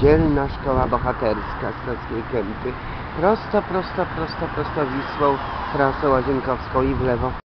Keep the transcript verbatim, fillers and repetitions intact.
Niedzielna Szkoła Bohaterska z Saskiej Kępy. Prosto, prosto, prosto, prosto Wisłą, trasą łazienkowską i w lewo.